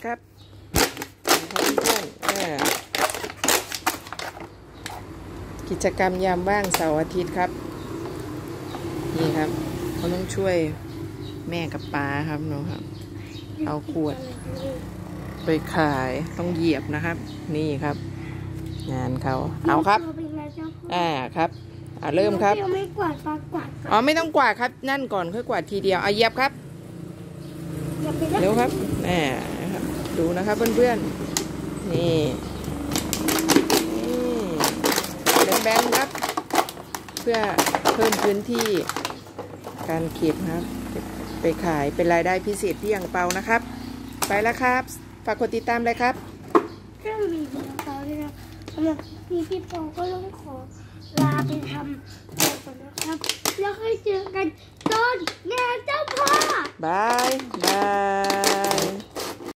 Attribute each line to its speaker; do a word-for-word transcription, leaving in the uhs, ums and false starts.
Speaker 1: ครับเพื่อนกิจกรรมยามว่างเสาร์อาทิตย์ครับนี่ครับเขาต้องช่วยแม่กับป้าครับเนาะครับเอาขวดไปขายต้องเหยียบนะครับนี่ครับงานเขาเอาครับอ่าครับอ่าเริ่มครับ
Speaker 2: ไม่กวาดปากกวาด
Speaker 1: อ๋อไม่ต้องกวาดครับนั่นก่อนค่อยกวาดทีเดียวเอาเหยียบครับเร็วครับแหมครับดูนะครับเพื่อนๆนี่นี่แบนๆครับเพื่อเพิ่มพื้นที่การเก็บครับไปขายเป็นรายได้พิเศษที่อ่างเปานะครับไปแล้วครับฝากกดติดตามเลยครับ
Speaker 2: เรื่องมีเพียงเท่านี้นะสำหรับพี่พี่ปอก็ต้องขอลาไปทำตัวก่อนนะครับแล้วค่อยเจอกันตอนงานเจ้าพ่อบ
Speaker 1: ายบาย